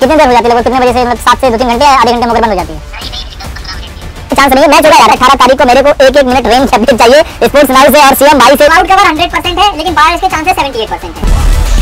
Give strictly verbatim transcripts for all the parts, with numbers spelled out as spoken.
कितनी देर हो जाती है लगभग, कितने बजे से, मतलब सात से दो तीन घंटे या आधे घंटे में बंद हो जाती है? चांस नहीं है। मैच होगा यार अठारह तारीख को, मेरे को एक एक मिनट रेंज अपडेट चाहिए स्पोर्ट्स नाउ से और सीएम भाई से। आउट कवर हंड्रेड परसेंट है, लेकिन बारिश के चांसेस सेवेंटी एट परसेंट है।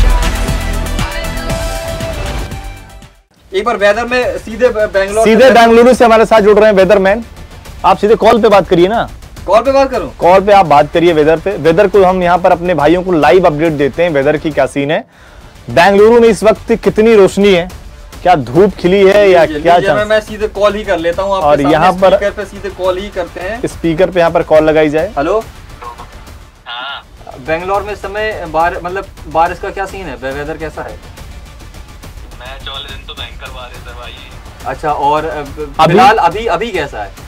एक बार वेदर में सीधे बेंगलोर सीधे बेंगलुरु से हमारे साथ जुड़ रहे हैं वेदरमैन। आप सीधे कॉल पे बात करिए ना। कॉल पे बात करूं? कॉल पे आप बात करिए वेदर पे। वेदर को हम यहाँ पर अपने भाइयों को लाइव अपडेट देते हैं, वेदर की क्या सीन है। बेंगलुरु में इस वक्त कितनी रोशनी है, क्या धूप खिली है या क्या? मैं, मैं सीधे कॉल ही कर लेता हूँ और यहाँ पर स्पीकर पे सीधे कॉल ही करते हैं। स्पीकर पे यहाँ पर कॉल लगाई जाए। हेलो, हाँ, बेंगलोर में इस समय बार मतलब बारिश का क्या सीन है, वेदर कैसा है? मैच वाले दिन तो भयंकर बारिश है भाई। अच्छा, और फिलहाल अभी अभी कैसा है?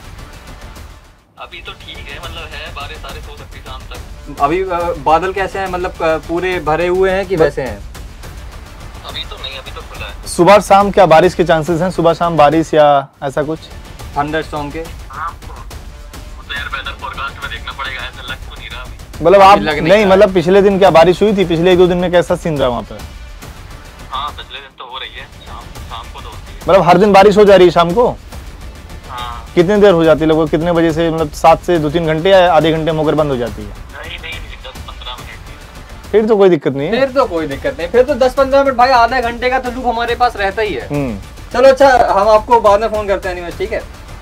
अभी तो ठीक है, मतलब है बारिश बारिश हो सकती शाम तक। अभी बादल कैसे हैं, मतलब पूरे भरे हुए हैं कि वैसे हैं? अभी तो नहीं, अभी तो खुला है। सुबह शाम क्या बारिश के चांसेस हैं? सुबह शाम बारिश या ऐसा कुछ थंडरस्टॉर्म के? हाँ, तो यार वेदर फोरकास्ट में देखना पड़ेगा, ऐसा लग तो नहीं रहा अभी। मतलब आप नहीं, नहीं मतलब पिछले दिन क्या बारिश हुई थी? पिछले एक दो दिन में कैसा सीन रहा वहाँ पे? हाँ, पिछले दिन तो हो रही है, शाम शाम को तो होती है। मतलब हर दिन बारिश हो जा रही है शाम को? हाँ। कितनी देर हो जाती है लगभग, कितने बजे से? मतलब सात से दो तीन घंटे या आधे घंटे में होकर बंद हो जाती है? नहीं नहीं, दस पंद्रह मिनट। फिर तो कोई दिक्कत नहीं है। फिर तो कोई दिक्कत नहीं, फिर तो दस पंद्रह मिनट भाई, आधा घंटे का तो लूप हमारे पास रहता ही है। हम्म, चलो अच्छा, हम आपको बाद में फोन करते हैं एनीवेज, ठीक है?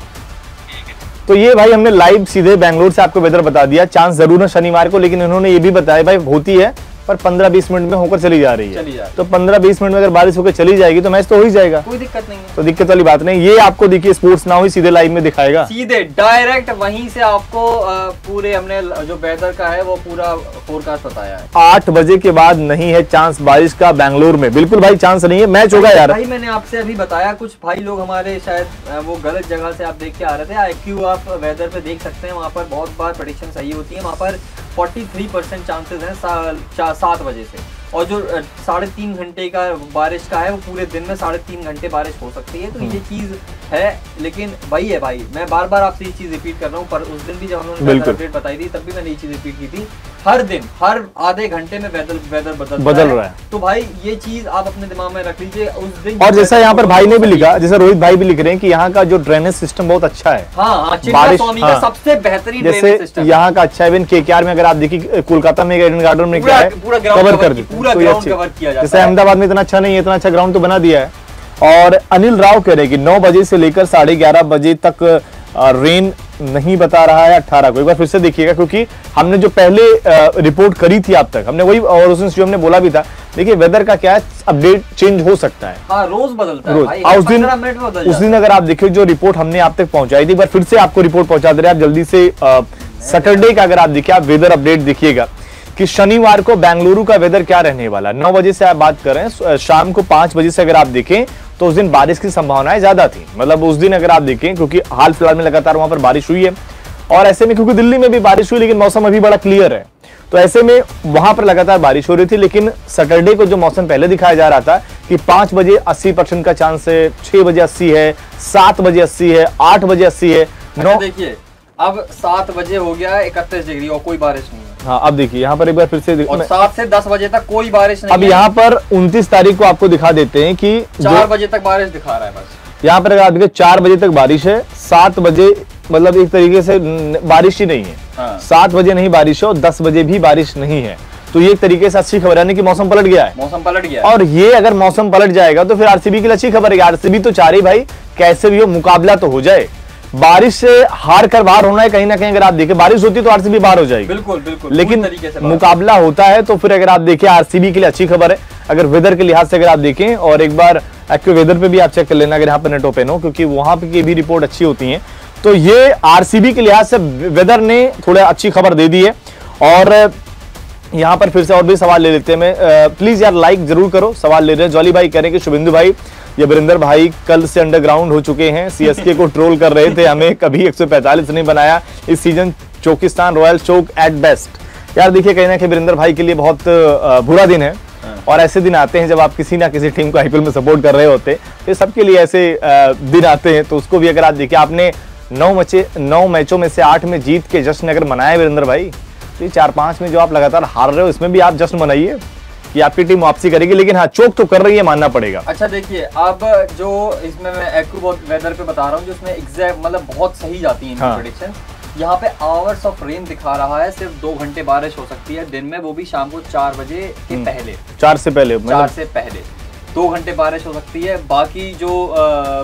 तो ये भाई हमने लाइव सीधे बेंगलोर से आपको वेदर बता दिया। चांस जरूर है शनिवार को, लेकिन इन्होंने ये भी बताया भाई होती है पर पंद्रह बीस मिनट में होकर चली जा रही है। चली जा रही। तो पंद्रह बीस मिनट में अगर बारिश होकर चली जाएगी तो मैच तो हो ही जाएगा, कोई दिक्कत नहीं है। तो दिक्कत वाली बात नहीं। ये आपको देखिए स्पोर्ट्स नाउ ही सीधे लाइव में दिखाएगा, सीधे डायरेक्ट वहीं से आपको पूरे हमने जो वेदर का है वो पूरा फोरकास्ट बताया है। आठ बजे के बाद नहीं है चांस बारिश का बेंगलोर में, बिल्कुल भाई चांस नहीं है। मैच होगा यार भाई, मैंने आपसे अभी बताया, कुछ भाई लोग हमारे शायद वो गलत जगह से आप देख के आ रहे थे। आईक्यू आप वेदर पे देख सकते हैं, वहाँ पर बहुत बार प्रेडिक्शन सही होती है। वहाँ पर तैंतालीस परसेंट चांसेस हैं सा, सात बजे से, और जो साढ़े तीन घंटे का बारिश का है वो पूरे दिन में साढ़े तीन घंटे बारिश हो सकती है। तो ये चीज है, लेकिन वही है भाई, मैं बार बार आपसे ये चीज रिपीट कर रहा हूँ। पर उस दिन भी जब हमने अपडेट बताई थी तब भी मैंने ये चीज रिपीट की थी, हर दिन हर आधे घंटे में वेदर वेदर बदल बदल रहा है। तो भाई ये चीज आप अपने दिमाग में रख लीजिए उस दिन। और जैसा यहाँ पर भाई ने भी लिखा, जैसे रोहित भाई भी लिख रहे हैं कि यहाँ का जो ड्रेनेज सिस्टम बहुत अच्छा है। हाँ, बारिश का सबसे बेहतरीन ड्रेनेज सिस्टम यहाँ का अच्छा है। इवन केकेआर में अगर आप देखिए, कोलकाता में ईडन गार्डन में क्या है, कवर कर दी पूरा ग्राउंड कवर किया जाता है। जैसे अहमदाबाद में इतना अच्छा नहीं है, इतना अच्छा ग्राउंड तो बना दिया है। और अनिल राव कह रहे हैं कि नौ बजे से लेकर साढ़े ग्यारह बजे तक रेन नहीं बता रहा है अठारह को। एक बार फिर से देखिएगा, क्योंकि हमने जो पहले रिपोर्ट करी थी आप तक, हमने वही, और उस दिन हमने बोला भी था। देखिए वेदर का क्या है, अपडेट चेंज हो सकता है। हाँ, रोज बदलता है भाई, उस दिन उस दिन अगर आप देखिए जो रिपोर्ट हमने आप तक पहुंचाई थी, एक बार फिर से आपको रिपोर्ट पहुंचा दे रहे हैं। आप जल्दी से सैटरडे का अगर आप देखिए, आप वेदर अपडेट देखिएगा कि शनिवार को बेंगलुरु का वेदर क्या रहने वाला। नौ बजे से आप बात कर रहे हैं, शाम को पांच बजे से अगर आप देखें तो उस दिन बारिश की संभावनाएं ज्यादा थी। मतलब उस दिन अगर आप देखें, क्योंकि हाल फिलहाल में लगातार वहां पर बारिश हुई है, और ऐसे में क्योंकि दिल्ली में भी बारिश हुई लेकिन मौसम अभी बड़ा क्लियर है, तो ऐसे में वहां पर लगातार बारिश हो रही थी। लेकिन सैटरडे को जो मौसम पहले दिखाया जा रहा था कि पांच बजे अस्सी परसेंट का चांस है, छह बजे अस्सी है, सात बजे अस्सी है, आठ बजे अस्सी है, नौ। देखिए अब सात बजे हो गया है इकतीस डिग्री और कोई बारिश नहीं है। हाँ, अब देखिए यहाँ पर एक बार फिर से, और सात से दस बजे तक कोई बारिश नहीं। अब यहाँ पर उनतीस तारीख को आपको दिखा देते हैं कि चार बजे तक बारिश दिखा रहा है बस। यहाँ पर अगर आप देखिए चार बजे तक बारिश है, सात बजे मतलब एक तरीके से बारिश ही नहीं है। हाँ। सात बजे नहीं बारिश है और दस बजे भी बारिश नहीं है। तो ये एक तरीके से अच्छी खबर है कि मौसम पलट गया है। मौसम पलट गया और ये अगर मौसम पलट जाएगा तो फिर आरसीबी के लिए अच्छी खबर है। आरसीबी तो चाह रही भाई कैसे भी हो मुकाबला तो हो जाए, बारिश से हार कर बाहर होना है कहीं ना कहीं। अगर आप देखें बारिश होती तो आरसीबी बाहर हो जाएगी, बिल्कुल बिल्कुल, लेकिन मुकाबला होता है तो फिर अगर आप देखें आरसीबी के लिए अच्छी खबर है। अगर वेदर के लिहाज से अगर आप देखें, और एक बार एक्टिव वेदर पे भी आप चेक कर लेना अगर यहाँ पर नेट ओपन हो, क्योंकि वहां पे की भी रिपोर्ट अच्छी होती है। तो ये आरसीबी के लिहाज से वेदर ने थोड़ा अच्छी खबर दे दी है। और यहाँ पर फिर से और भी सवाल ले लेते हैं। मैं प्लीज यार लाइक जरूर करो। सवाल ले रहे हैं, जॉली भाई कह रहे हैं कि शुभेंदु भाई या वीरेंद्र भाई कल से अंडरग्राउंड हो चुके हैं, सीएसके को ट्रोल कर रहे थे, हमें कभी एक सौ पैंतालीस नहीं बनाया इस सीजन, चौकिस्तान रॉयल चौक एट बेस्ट। यार देखिए कहीं ना कहीं वीरेंद्र भाई के लिए बहुत बुरा दिन है, और ऐसे दिन आते हैं जब आप किसी ना किसी टीम को आईपीएल में सपोर्ट कर रहे होते, तो सबके लिए ऐसे दिन आते हैं। तो उसको भी अगर आप देखिए, आपने नौ मैचे नौ मैचों में से आठ में जीत के जश्न अगर मनाया वीरेंद्र भाई, तो चार पांच में जो आप लगातार हार रहे हो इसमें भी आप जश्न मनाइए। कि आपकी टीम वापसी करेगी, लेकिन हाँ चोक तो कर रही है, मानना पड़ेगा। अच्छा देखिए, अब जो इसमें मैं एक्यू वेदर पे बता रहा हूँ, जिसमें एग्जैक्ट मतलब बहुत सही जाती है इनकी हाँ। प्रेडिक्शन। यहाँ पे आवर्स ऑफ रेन दिखा रहा है, सिर्फ दो घंटे बारिश हो सकती है दिन में, वो भी शाम को चार बजे के पहले, चार से पहले चार मतलब से पहले दो घंटे बारिश हो सकती है। बाकी जो आ,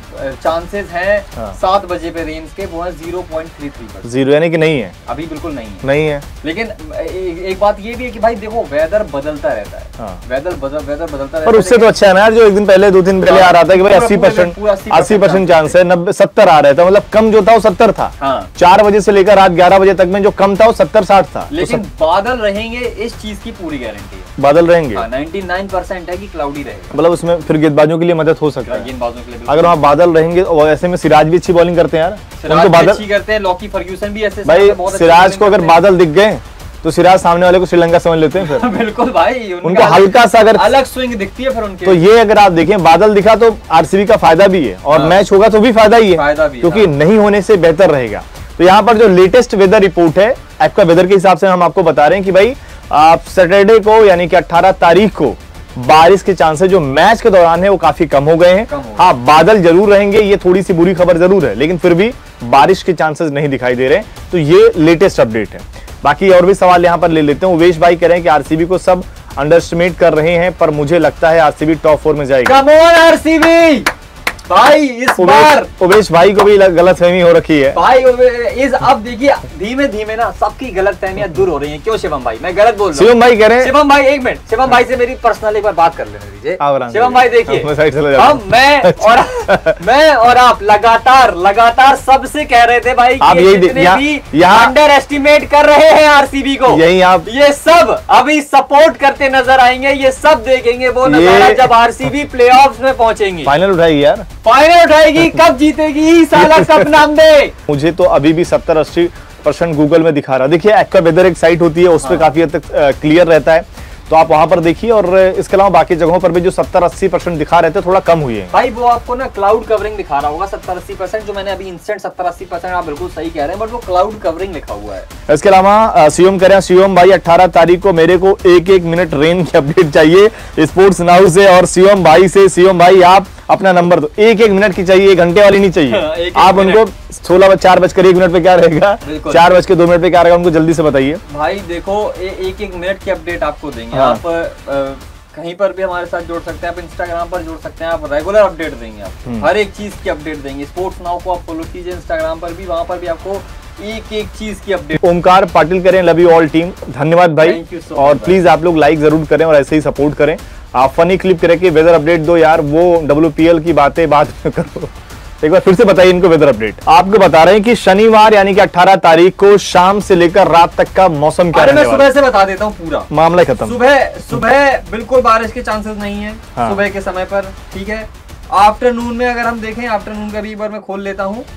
चांसेस हैं हाँ। सात बजे पे रेंज के, वो है zero point three three percent. Zero यानी कि नहीं है, अभी बिल्कुल नहीं है। नहीं है। लेकिन ए, एक बात ये भी है कि भाई देखो, वेदर बदलता रहता है। हाँ। वेदर बदल वेदर बदलता रहता है, पर उससे तो अच्छा है ना यार, जो एक दिन पहले दो दिन पहले आ रहा था कि भाई अस्सी परसेंट अस्सी परसेंट चांस है, नब्बे सत्तर आ रहा था, मतलब कम जो था वो सत्तर था। हाँ। चार बजे से लेकर रात ग्यारह बजे तक में जो कम था वो सत्तर साठ था। लेकिन बादल रहेंगे, इस चीज की पूरी गारंटी है। बादल रहेंगे, हाँ, निन्यानवे परसेंट है कि क्लाउडी रहेगा। मतलब उसमें फिर गेंदबाजों के लिए मदद हो सकता है गेंदबाजों के लिए अगर वहाँ बादल रहेंगे। और ऐसे में सिराज भी अच्छी बॉलिंग करते हैं यार, सिराज उनको भी बादल अच्छी करते हैं, लॉकी फर्ग्यूसन भी ऐसे भाई बहुत अच्छी सिराज bowling को अगर करते हैं। बादल दिख गए तो सिराज सामने वाले को श्रीलंका समझ लेते हैं फिर। बिल्कुल भाई, उनको हल्का सा अगर अलग स्विंग दिखती है फिर उनके। तो ये अगर आप देखें बादल दिखा तो आरसीबी का फायदा भी है, और हाँ। मैच होगा तो भी फायदा ही है, फायदा भी है, क्योंकि हाँ। नहीं होने से बेहतर रहेगा। तो यहाँ पर जो लेटेस्ट वेदर रिपोर्ट है आपका वेदर के हिसाब से हम आपको बता रहे हैं कि भाई आप सैटरडे को यानी कि अठारह तारीख को बारिश के चांसेस जो मैच के दौरान है वो काफी कम हो गए हैं। कम हो गए। हाँ बादल जरूर रहेंगे, ये थोड़ी सी बुरी खबर जरूर है, लेकिन फिर भी बारिश के चांसेस नहीं दिखाई दे रहे। तो ये लेटेस्ट अपडेट है। बाकी और भी सवाल यहाँ पर ले लेते हैं। उवेश भाई कह रहे हैं कि आरसीबी को सब अंडर एस्टिमेट कर रहे हैं, पर मुझे लगता है आरसीबी टॉप फोर में जाएगी। कम ऑन आरसीबी भाई, इस बार उवेश, उवेश भाई को भी गलतफहमी हो रखी है भाई। इस अब देखिए धीमे धीमे ना सबकी गलतफहमियां दूर हो रही हैं। क्यों शिवम भाई, मैं गलत बोल रहा हूं। शिवम भाई कह रहे हैं, शिवम भाई एक मिनट, शिवम भाई से मेरी पर्सनल एक बार बात कर लेने दीजिए। आराम शिवम से। भाई देखिए, मैं साइड चला जाता हम हूं। मैं और मैं और आप लगातार लगातार सबसे कह रहे थे भाई आप कि यही जितने यहाँ- भी यहाँ- अंडर एस्टिमेट कर रहे हैं आरसीबी को, यही आप ये सब अभी सपोर्ट करते नजर आएंगे। ये सब देखेंगे वो नजारा जब आरसीबी प्लेऑफ्स में पहुंचेंगे। फाइनल उठाएगी यार, फाइनल उठाएगी, कब जीतेगी साला कप नाम दे। मुझे तो अभी भी सत्तर अस्सी परसेंट गूगल में दिखा रहा। देखिए एक्वा वेदर एक साइट होती है, उस पर काफी हद तक क्लियर रहता है, तो आप वहां पर देखिए। और इसके अलावा बाकी जगहों पर भी जो सत्तर अस्सी परसेंट दिखा रहे थे थोड़ा कम हुई है भाई। वो आपको ना क्लाउड कवरिंग दिखा रहा होगा सत्तर अस्सी परसेंट, जो मैंने अभी इंस्टेंट सत्तर अस्सी परसेंट, आप बिल्कुल सही कह रहे हैं, बट वो क्लाउड कवरिंग लिखा हुआ है। इसके अलावा सीएम करें सीएम भाई अठारह तारीख को मेरे को एक एक मिनट रेन की अपडेट चाहिए स्पोर्ट्स नाउ से, और सीएम भाई से सीएम भाई आप अपना नंबर दो। एक एक मिनट की चाहिए, एक घंटे वाली नहीं चाहिए। एक एक आप मिनट। उनको सोलह चार बजकर एक मिनट पे क्या रहेगा, बिल्कुल। चार बज के दो मिनट पे क्या रहेगा, उनको जल्दी से बताइए भाई देखो, ए, एक एक मिनट की अपडेट आपको देंगे। हाँ। आप अ, कहीं पर भी हमारे साथ जुड़ सकते हैं, आप इंस्टाग्राम पर जुड़ सकते हैं, आप रेगुलर अपडेट देंगे, आप हर एक चीज की अपडेट देंगे। स्पोर्ट्स नाउ को आप फॉलो कीजिए इंस्टाग्राम पर भी, वहां पर भी आपको एक एक चीज की अपडेट। ओमकार पाटिल करें, लव यू ऑल टीम, धन्यवाद भाई। Thank you so और much, प्लीज आप लोग लाइक जरूर करें और ऐसे ही सपोर्ट करें। आप फनी क्लिप करें कि वेदर अपडेट दो यार, वो डब्ल्यूपीएल की बातें बाद में करो। एक बार फिर से बताइए इनको वेदर अपडेट। आपको बता रहे हैं कि शनिवार यानी कि अठारह तारीख को शाम से लेकर रात तक का मौसम क्या अरे मैं रहने वाला सुबह से बता देता हूँ पूरा है? मामला ही खत्म। सुबह सुबह बिल्कुल बारिश के चांसेस नहीं है। हाँ। सुबह के समय पर ठीक है। आफ्टरनून में अगर हम देखें, आफ्टरनून का भी एक बार मैं खोल लेता हूँ।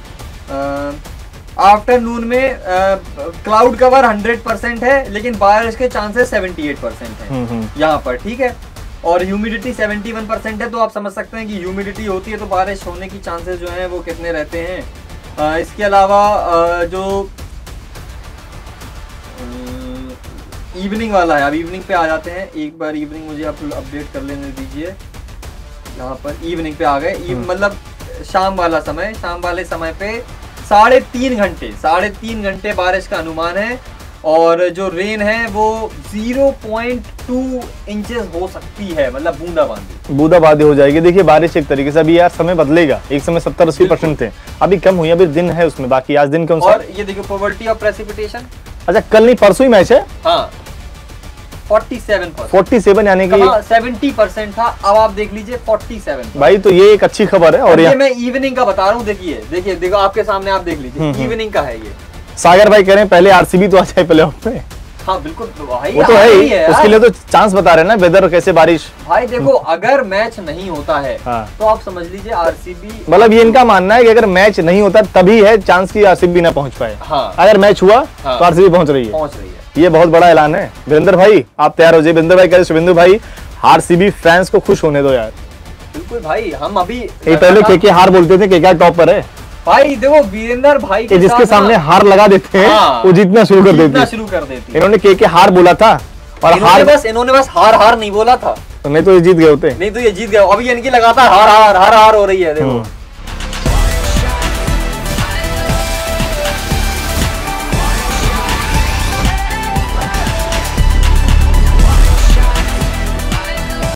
आफ्टरनून में क्लाउड कवर हंड्रेड परसेंट है, लेकिन बारिश के चांसेस सेवेंटी एट परसेंट हम्म, है हम्म। यहाँ पर, ठीक है। और ह्यूमिडिटी सेवेंटी वन परसेंट है, तो आप समझ सकते हैं कि ह्यूमिडिटी होती है तो बारिश होने की चांसेस जो हैं वो कितने रहते हैं। अ, इसके अलावा अ, जो इवनिंग वाला है, अब इवनिंग पे आ जाते हैं। एक बार इवनिंग मुझे आप अपडेट कर लेने दीजिए। यहाँ पर इवनिंग पे आ गए, मतलब शाम वाला समय। शाम वाले समय पे साढ़े तीन घंटे साढ़े तीन घंटे बारिश का अनुमान है, और जो रेन है वो ज़ीरो पॉइंट टू इंचेस हो सकती है, मतलब बूंदाबांदी बूंदाबांदी हो जाएगी। देखिए बारिश एक तरीके से अभी यार समय बदलेगा, एक समय सत्तर अस्सी परसेंट थे, अभी कम हुई, अभी दिन है उसमें, बाकी आज दिन के अनुसार। और ये देखो प्रोबेबिलिटी ऑफ प्रेसिपिटेशन, अच्छा कल नहीं परसों ही मैच है। हाँ सैंतालीस परसेंट, सैंतालीस यानी कि सत्तर परसेंट था, अब आप देख लीजिए सैंतालीस। भाई तो ये एक अच्छी खबर है। और ये ये मैं इवनिंग का बता रहा हूँ, देखिए देखिए देखो आपके सामने, आप देख लीजिए इवनिंग का है ये। सागर भाई कह रहे हैं पहले आरसीबी तो आ जाए प्लेऑफ में। हाँ बिल्कुल, तो भाई वो तो है ही, उसके लिए तो चांस बता रहे हैं ना, वेदर कैसे बारिश। भाई देखो अगर मैच नहीं होता है हाँ। तो आप समझ लीजिए आरसीबी, मतलब ये इनका मानना है कि अगर मैच नहीं होता तभी है चांस की आरसीबी ना पहुंच पाए। हाँ। अगर मैच हुआ हाँ। तो आरसीबी पहुंच रही है। पहुंच रही है। ये बहुत बड़ा ऐलान है। वीरेंद्र भाई आप तैयार हो जाइए। वीरेंद्र भाई कह रहे शुभेंदु भाई आरसीबी फैंस को खुश होने दो यार। बिल्कुल भाई, हम अभी ये पहले केके हार बोलते थे, केके टॉप पर है। भाई देखो वीरेंद्र भाई के जिसके साथ सामने ना- हार लगा देते हैं हाँ, वो जीतना शुरू कर देते जीतना हैं। शुरू कर देती है। इन्होंने केके हार बोला था और इन्होंने हार बस इन्होंने बस हार हार नहीं बोला था, नहीं तो ये जीत गए होते। नहीं तो ये जीत गए। अभी इनकी लगातार हार हार हार हार हो रही है देखो।